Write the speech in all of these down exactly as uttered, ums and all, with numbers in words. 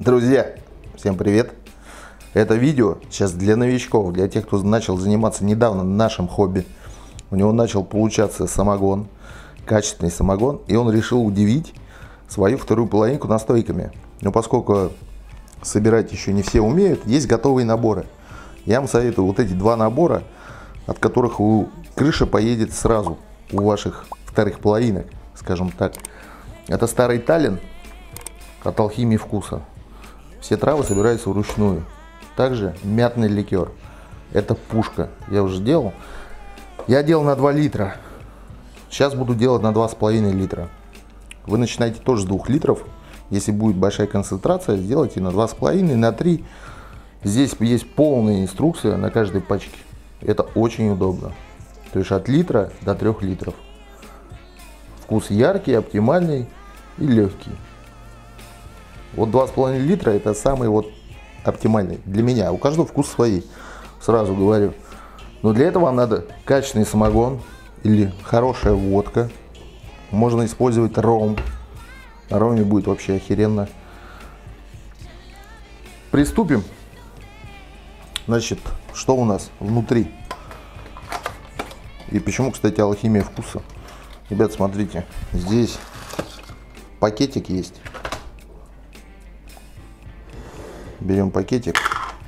Друзья, всем привет! Это видео сейчас для новичков, для тех, кто начал заниматься недавно нашим хобби. У него начал получаться самогон, качественный самогон, и он решил удивить свою вторую половинку настойками. Но поскольку собирать еще не все умеют, есть готовые наборы. Я вам советую вот эти два набора, от которых у крыша поедет сразу у ваших вторых половинок, скажем так. Это старый Таллин от Алхимии Вкуса. Все травы собираются вручную. Также мятный ликер. Это пушка. Я уже делал. Я делал на два литра. Сейчас буду делать на два с половиной литра. Вы начинаете тоже с двух литров. Если будет большая концентрация, сделайте на два с половиной, на три. Здесь есть полная инструкция на каждой пачке. Это очень удобно. То есть от литра до трёх литров. Вкус яркий, оптимальный и легкий. Вот два с половиной литра это самый вот оптимальный для меня. У каждого вкус свой, сразу говорю. Но для этого вам надо качественный самогон или хорошая водка. Можно использовать ром. На роме будет вообще охеренно. Приступим. Значит, что у нас внутри? И почему, кстати, Алхимия Вкуса? Ребят, смотрите, здесь пакетик есть. Берем пакетик,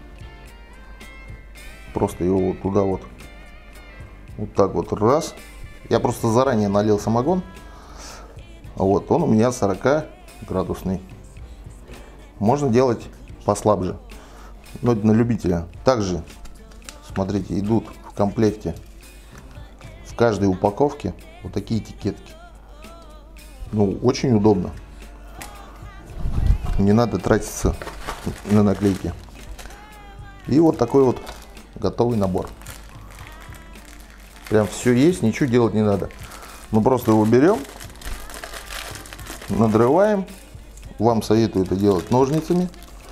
просто его вот туда вот, вот так вот раз. Я просто заранее налил самогон. Вот, он у меня сорок градусный. Можно делать послабже, но это на любителя. Также, смотрите, идут в комплекте в каждой упаковке вот такие этикетки. Ну, очень удобно. Не надо тратиться на наклейки. И вот такой вот готовый набор. Прям все есть, ничего делать не надо. Мы просто его берем, надрываем. Вам советую это делать ножницами.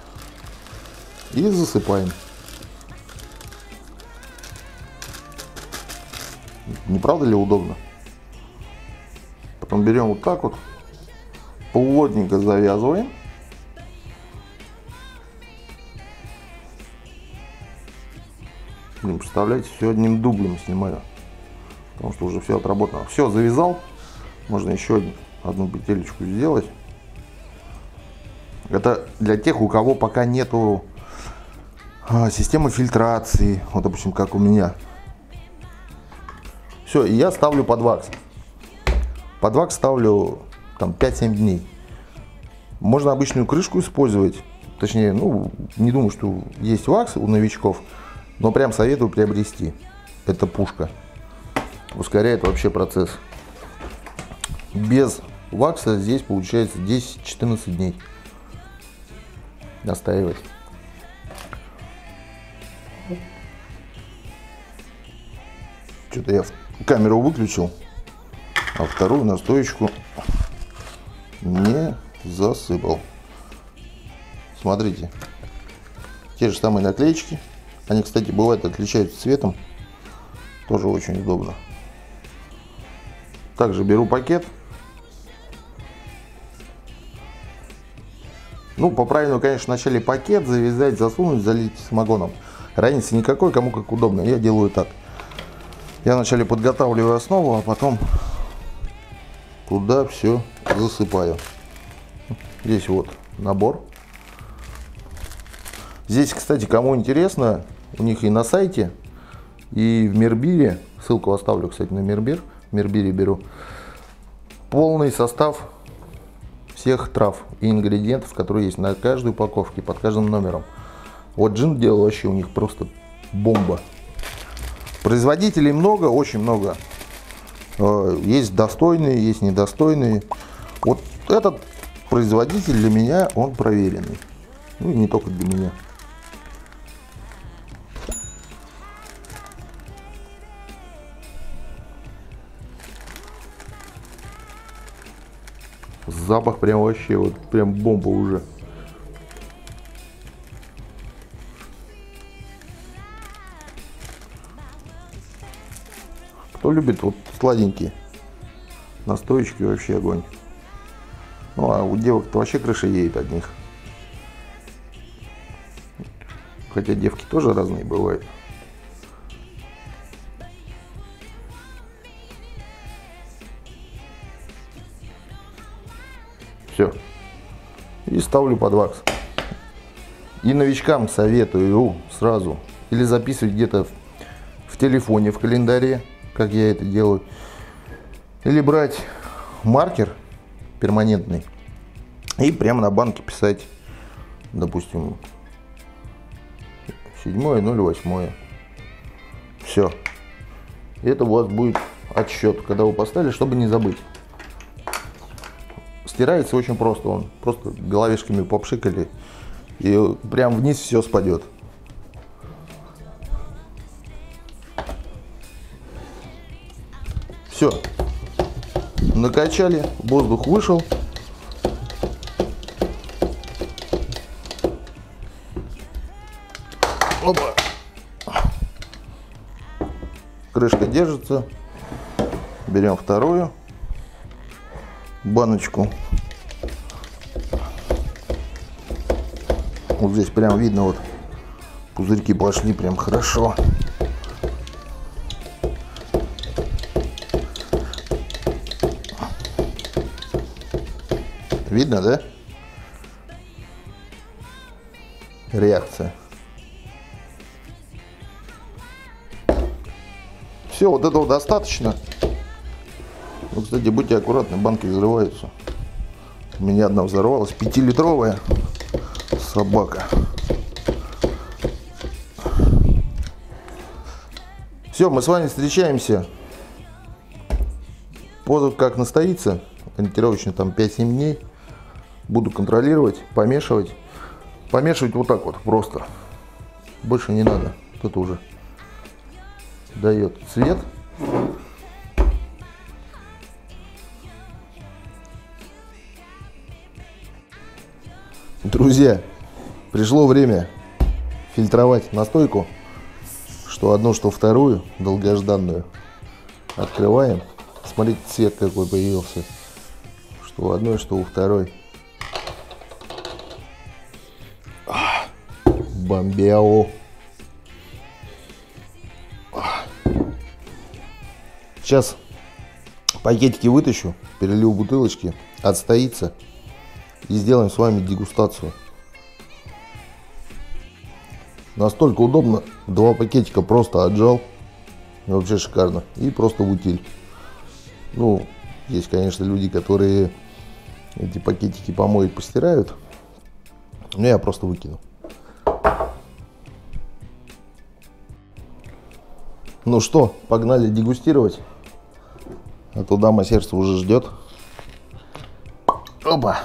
И засыпаем. Не правда ли удобно? Потом берем вот так вот, плотненько завязываем. Блин, представляете, все одним дублем снимаю, потому что уже все отработано. Все, завязал. Можно еще одну петелечку сделать. Это для тех, у кого пока нету а, системы фильтрации. Вот, допустим, как у меня. Все, и я ставлю под вакс. Под вакс ставлю там пять-семь дней. Можно обычную крышку использовать. Точнее, ну, не думаю, что есть вакс у новичков. Но прям советую приобрести. Это пушка. Ускоряет вообще процесс. Без вакса здесь получается десять-четырнадцать дней. Настаивать. Что-то я камеру выключил, а вторую настоечку не засыпал. Смотрите. Те же самые наклеечки. Они, кстати, бывают отличаются цветом. Тоже очень удобно. Также беру пакет. Ну, по правильному, конечно, вначале пакет завязать, засунуть, залить самогоном. Разницы никакой, кому как удобно. Я делаю так. Я вначале подготавливаю основу, а потом туда все засыпаю. Здесь вот набор. Здесь, кстати, кому интересно, у них и на сайте, и в Мирбире, ссылку оставлю, кстати, на Мирбир, в Мирбире беру, полный состав всех трав и ингредиентов, которые есть на каждой упаковке, под каждым номером. Вот джин делал вообще у них просто бомба. Производителей много, очень много. Есть достойные, есть недостойные. Вот этот производитель для меня, он проверенный. Ну и не только для меня. Запах прям вообще, вот прям бомба уже. Кто любит вот сладенькие настоечки, вообще огонь. Ну а у девок-то вообще крыша едет от них. Хотя девки тоже разные бывают. Все. И ставлю под вакс. И новичкам советую сразу или записывать где-то в, в телефоне, в календаре, как я это делаю, или брать маркер перманентный и прямо на банке писать, допустим, седьмое ноль восьмое. Все. Это у вас будет отсчет, когда вы поставили, чтобы не забыть. Стирается очень просто, он просто головешками попшикали, и прям вниз все спадет. Все. Накачали, воздух вышел. Опа. Крышка держится. Берем вторую баночку. Вот здесь прям видно, вот пузырьки пошли прям хорошо. Видно, да? Реакция. Все, вот этого достаточно. Ну, кстати, будьте аккуратны, банки взрываются. У меня одна взорвалась, пятилитровая собака. Все, мы с вами встречаемся. Поза как настоится, ориентировочно там пять-семь дней. Буду контролировать, помешивать. Помешивать вот так вот просто. Больше не надо. Тут уже дает цвет. Друзья, пришло время фильтровать настойку. Что одну, что вторую, долгожданную. Открываем. Смотрите, цвет какой появился. Что у одной, что у второй. Бомбео. Сейчас пакетики вытащу, перелью в бутылочки, отстоится и сделаем с вами дегустацию. Настолько удобно, два пакетика просто отжал, вообще шикарно, и просто в утиль. Ну, есть, конечно, люди, которые эти пакетики помоют, постирают, но я просто выкину. Ну что, погнали дегустировать, а то дама сердца уже ждет. Опа!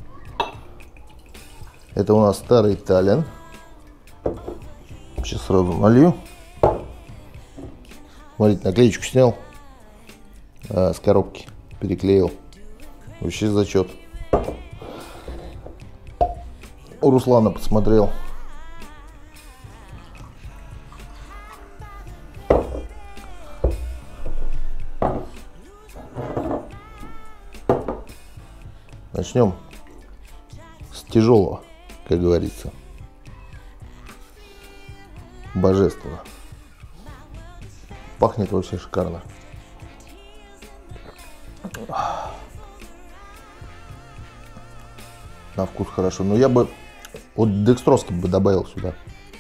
Это у нас старый Таллин. Сейчас сразу налью. Смотрите, наклеечку снял, а, с коробки переклеил. Вообще зачет. У Руслана посмотрел. Начнем с тяжелого, как говорится. Божественно. Пахнет вообще шикарно. На вкус хорошо. Но я бы вот декстрозки бы добавил сюда.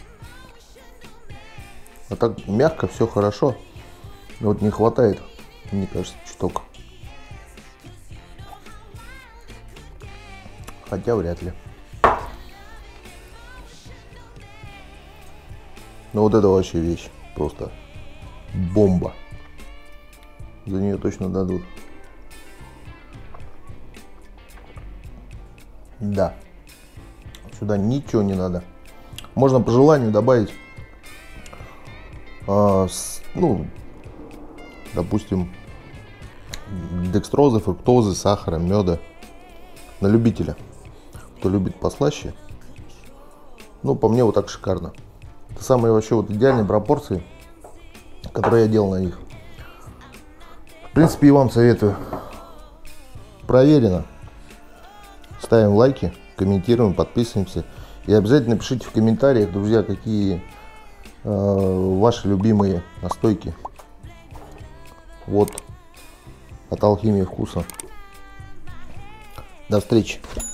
А так мягко, все хорошо. Но вот не хватает, мне кажется, чуток. Хотя вряд ли. Но вот это вообще вещь. Просто бомба. За нее точно дадут. Да. Сюда ничего не надо. Можно по желанию добавить, э, с, ну, допустим, декстрозы, фруктозы, сахара, меда. На любителя. Кто любит послаще. Ну, по мне вот так шикарно. Это самые вообще вот идеальные пропорции, которые я делал на них. В принципе, и вам советую. Проверено. Ставим лайки, комментируем, подписываемся. И обязательно пишите в комментариях, друзья, какие э, ваши любимые настойки. Вот. От Алхимии Вкуса. До встречи.